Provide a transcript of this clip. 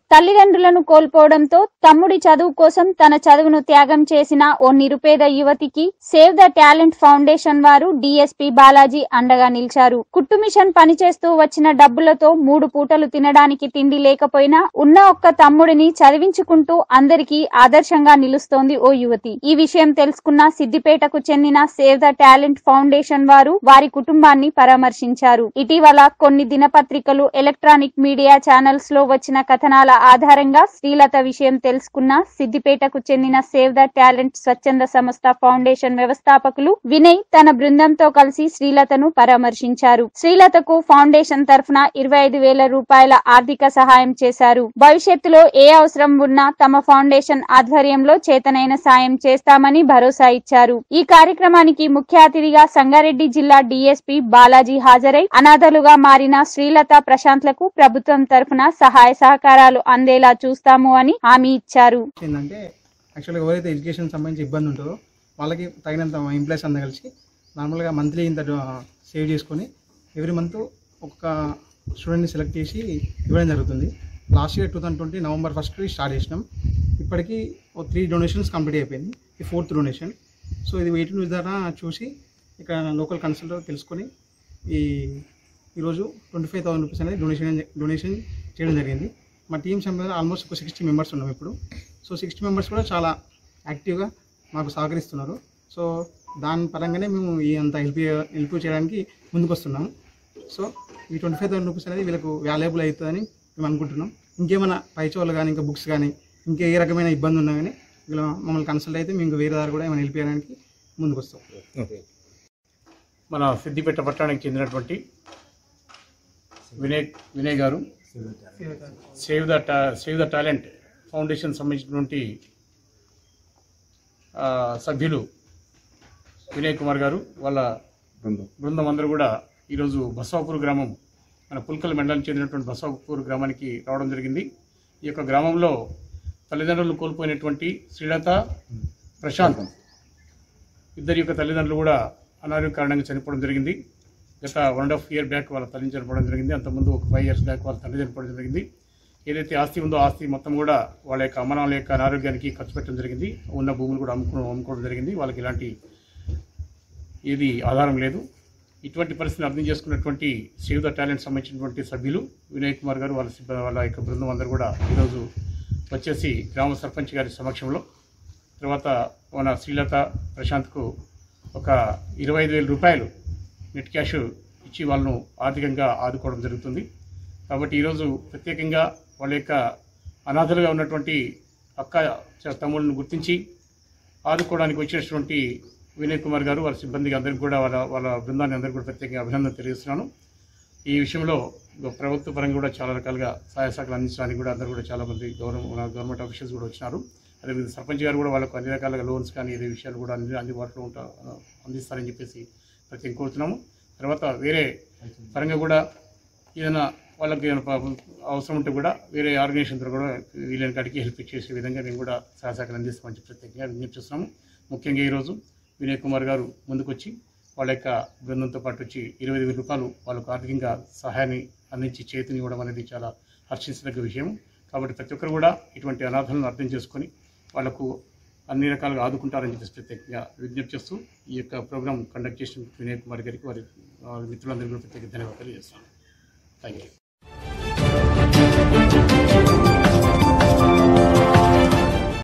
తల్లిదండ్రులను కోల్పోవడంతో తమ్ముడి చదువు కోసం తన చదువును త్యాగం చేసిన ఓ నిరుపేద యువతికి సేవ్ ద టాలెంట్ ఫౌండేషన్ వారు డీఎస్పీ బాలాజీ అండగా నిలిచారు. కుట్టు మిషన్ పనిచేస్తూ వచ్చిన డబ్బులతో 3 పూటలు తినడానికి తిండి లేకపోయినా ఉన్న ఒక్క తమ్ముడిని చదివించుకుంటూ అందరికీ ఆదర్శంగా నిలుస్తోంది ఓ యువతి. ఈ విషయం తెలుసుకున్న సిద్దిపేటకు చెందిన సేవ్ ద టాలెంట్ ఫౌండేషన్ వారు వారి కుటుంబాన్ని పరామర్శించారు. ఇటీవల కొన్ని దినపత్రికలు, ఎలక్ట్రానిక్ మీడియా ఛానల్స్ లో వచ్చిన కథనాల ఆధారంగా శ్రీలత విషయం తెలుసుకున్న సిద్దిపేటకు చెందిన సేవ్ ద టాలెంట్ స్వచ్ఛంద సంస్థ ఫౌండేషన్ వ్యవస్థాపకులు వినయ్ తన బృందంతో కలిసి శ్రీలతను పరామర్శించారు. శ్రీలతకు ఫౌండేషన్ తరఫున 25,000 రూపాయల ఆర్థిక సహాయం చేశారు. భవిష్యత్తులో ఏ అవసరం ఉన్నా తమ ఫౌండేషన్ ఆధ్వర్యంలో చేతనైన సాయం చేస్తామని భరోసా ఇచ్చారు. ఈ కార్యక్రమానికి ముఖ్య అతిథిగా సంగారెడ్డి జిల్లా డీఎస్పీ బాలాజీ హాజరై అనాథలుగా మారిన శ్రీలత, ప్రశాంత్లకు ప్రభుత్వం తరఫున సహాయ సహకారాలు అందేలా చూస్తాము అని హామీ ఇచ్చారు. యాక్చువల్గా ఎవరైతే ఎడ్యుకేషన్ సంబంధించి ఇబ్బంది ఉంటుందో వాళ్ళకి తగినంత ఎంప్లాయీస్ అందరూ కలిసి నార్మల్గా మంత్లీ ఇంత సేవ్ చేసుకొని ఎవ్రీ మంత్ ఒక్క స్టూడెంట్ని సెలెక్ట్ చేసి ఇవ్వడం జరుగుతుంది. Last year 2020 November 1st start చేసినాం. ఇప్పటికీ 3 డొనేషన్స్ కంప్లీట్ అయిపోయింది. ఈ 4th డొనేషన్. సో ఇది వెయిట్ విధాన చూసి ఇక్కడ లోకల్ కన్సల్ట్ తెలుసుకొని ఈరోజు 25,000 రూపీస్ అనేది డొనేషన్ చేయడం జరిగింది. మా టీమ్స్ ఆల్మోస్ట్ ఒక 60 మెంబర్స్ ఉన్నాం ఇప్పుడు. సో 60 మెంబర్స్ కూడా చాలా యాక్టివ్గా మాకు సహకరిస్తున్నారు. సో దాని పరంగానే మేము ఈ అంత హెల్ప్ చేయడానికి ముందుకు వస్తున్నాము. సో ఈ 25,000 రూపీస్ అనేది వీళ్ళకు వాల్యుబుల్ అవుతుందని మేము అనుకుంటున్నాం. ఇంకేమైనా పైచోళ్ళు కానీ, ఇంకా బుక్స్ కానీ, ఇంకా ఏ రకమైన ఇబ్బంది ఉన్నా కానీ వీళ్ళు మమ్మల్ని కన్సల్ట్ అయితే మేము వేరే దారి కూడా ఏమైనా హెల్ప్ చేయడానికి ముందుకు వస్తాం. మన సిద్దిపేట పట్టణానికి చెందినటువంటి వినయ్ గారు సేవ్ ద టాలెంట్ ఫౌండేషన్ సంబంధించినటువంటి సభ్యులు వినయ్ కుమార్ గారు వాళ్ళ బృందం అందరూ కూడా ఈరోజు బసవాపూర్ గ్రామం, మన పుల్కల్ మండలానికి చెందినటువంటి బసవాపూర్ గ్రామానికి రావడం జరిగింది. ఈ యొక్క గ్రామంలో తల్లిదండ్రులను కోల్పోయినటువంటి శ్రీలత, ప్రశాంత్ ఇద్దరి యొక్క తల్లిదండ్రులు కూడా అనారోగ్య కారణంగా చనిపోవడం జరిగింది. గత 1.5 year బ్యాక్ వాళ్ళ తల్లిని చనిపోవడం జరిగింది. అంతకుముందు ఒక 5 years బ్యాక్ వాళ్ళ తల్లి చనిపోవడం జరిగింది. ఏదైతే ఆస్తి ఉందో ఆస్తి మొత్తం కూడా వాళ్ళ యొక్క అమ్మనాల యొక్క అనారోగ్యానికి ఖర్చు పెట్టడం జరిగింది. ఉన్న భూములు కూడా అమ్ముకోవడం జరిగింది. వాళ్ళకి ఇలాంటి ఏది ఆధారం లేదు. ఇటువంటి పరిస్థితిని అర్థం చేసుకున్నటువంటి సేవ్ ద టాలెంట్ సంబంధించినటువంటి సభ్యులు వినయ్ కుమార్ గారు వాళ్ళ యొక్క బృందం అందరూ కూడా ఈరోజు వచ్చేసి గ్రామ సర్పంచ్ గారి సమక్షంలో తర్వాత మన శ్రీలత, ప్రశాంత్కు ఒక 25,000 రూపాయలు నెట్ క్యాష్ ఇచ్చి వాళ్ళను ఆర్థికంగా ఆదుకోవడం జరుగుతుంది. కాబట్టి ఈరోజు ప్రత్యేకంగా వాళ్ళ యొక్క అనాథలుగా ఉన్నటువంటి అక్క తమ్ముళ్ళను గుర్తించి ఆదుకోవడానికి వచ్చినటువంటి వినయ్ కుమార్ గారు వాళ్ళ సిబ్బందికి అందరికీ కూడా వాళ్ళ బృందాన్ని అందరికీ కూడా ప్రత్యేకంగా అభినందన తెలియజేస్తున్నాను. ఈ విషయంలో ప్రభుత్వ పరంగా కూడా చాలా రకాలుగా సహాయ సహకారాలు అందించడానికి కూడా అందరూ కూడా చాలామంది గవర్నమెంట్ ఆఫీషియల్స్ కూడా వచ్చినారు. అదేవిధంగా సర్పంచ్ గారు కూడా వాళ్ళకు అన్ని రకాలుగా లోన్స్ కానీ ఇదే విషయాలు కూడా అందుబాటులో అందిస్తారని చెప్పేసి ప్రత్యేకంగా కోరుతున్నాము. తర్వాత వేరే పరంగా కూడా ఏదైనా వాళ్ళకి అవసరం ఉంటే కూడా వేరే ఆర్గనైజేషన్తో కూడా వీళ్ళని కాడికి హెల్ప్ చేసే విధంగా మేము కూడా సహాయ సహకారం అందిస్తామని చెప్పి ప్రత్యేకంగా విజ్ఞప్తి చేస్తున్నాము. ముఖ్యంగా ఈరోజు వినయ్ కుమార్ గారు ముందుకొచ్చి వాళ్ళ యొక్క బృందంతో పాటు వచ్చి 25,000 రూపాయలు వాళ్ళకు ఆర్థికంగా సహాయాన్ని అందించి చేతినివ్వడం అనేది చాలా హర్షించదగ్గ విషయం. కాబట్టి ప్రతి ఒక్కరు కూడా ఇటువంటి అనాథలను అర్థం చేసుకొని వాళ్లకు అన్ని రకాలుగా ఆదుకుంటారని చెప్పేసి ప్రత్యేకంగా విజ్ఞప్తి చేస్తూ ఈ యొక్క ప్రోగ్రాం కండక్ట్ చేసిన వినయ్ కుమార్ గారికి వారి మిత్రులందరికీ ప్రత్యేక ధన్యవాదాలు చేస్తాను. Thank you.